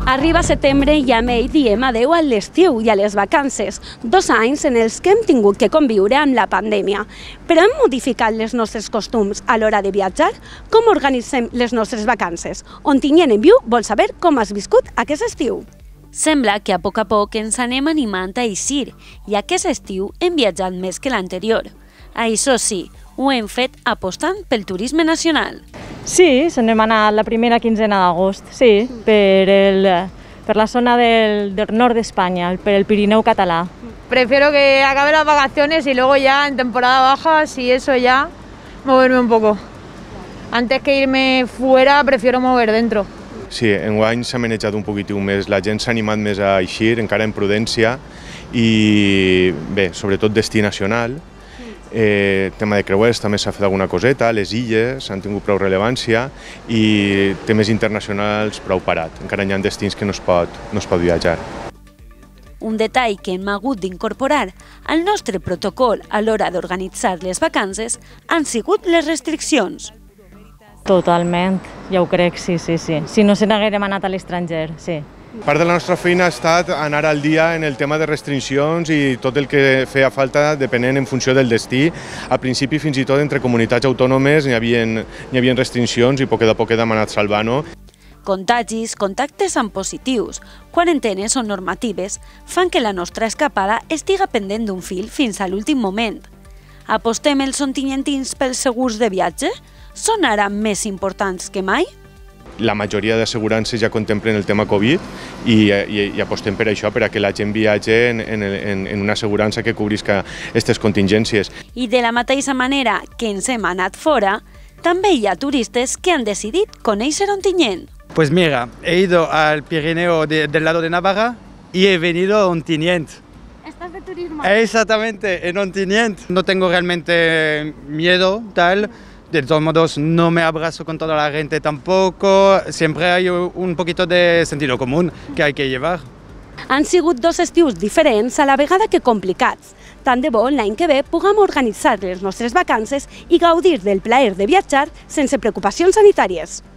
Arriba setembre i amb ell diem adeu a l'estiu i a les vacances, 2 anys en els que hem tingut que conviure amb la pandèmia. Però hem modificat els nostres costums a l'hora de viatjar? Com organitzem les nostres vacances? Ontinyent en Viu vol saber com has viscut aquest estiu. Sembla que a poc ens anem animant a eixir i aquest estiu hem viatjat més que l'anterior. Això sí, ho hem fet apostant pel turisme nacional. Sí, se n'hem anat la primera quinzena d'agost, sí, per la zona del nord d'Espanya, per el Pirineu català. Prefiero que acabe las vacaciones y luego ya en temporada baja, si eso ya, moverme un poco. Antes que irme fuera, prefiero mover dentro. Sí, enguany s'ha manejat un poquitiu més, la gent s'ha animat més a eixir, encara en prudència, i bé, sobretot destí nacional. Tema de creuers també s'ha fet alguna coseta, les illes han tingut prou rellevància i temes internacionals prou parat. Encara hi ha destins que no es pot viatjar. Un detall que hem hagut d'incorporar al nostre protocol a l'hora d'organitzar les vacances han sigut les restriccions. Totalment, ja ho crec, sí. Si no se n'haguérem anat a l'estranger, sí. Part de la nostra feina ha estat anar al dia en el tema de restriccions i tot el que feia falta depenent en funció del destí. Al principi, fins i tot entre comunitats autònomes hi havia restriccions i a poc hem anat salvant-ho. Contagis, contactes amb positius, quarantenes o normatives fan que la nostra escapada estiga pendent d'un fil fins a l'últim moment. Apostem els ontinyentins pels segurs de viatge? Són ara més importants que mai? La majoria d'assegurances ja contemplen el tema Covid i apostem per això, per a que la gent viatge en una assegurança que cobrisca aquestes contingències. I de la mateixa manera que ens hem anat fora, també hi ha turistes que han decidit conèixer Ontinyent. Pues mira, he ido al Pirineo del lado de Navarra y he venido a Ontinyent. ¿Estás de turismo? Exactamente, en Ontinyent. No tengo realmente miedo, tal. De todos modos, no me abrazo con toda la gente tampoco. Siempre hay un poquito de sentido común que hay que llevar. Han sigut 2 estius diferents a la vegada que complicats. Tant de bo l'any que ve puguem organitzar les nostres vacances i gaudir del plaer de viatjar sense preocupacions sanitàries.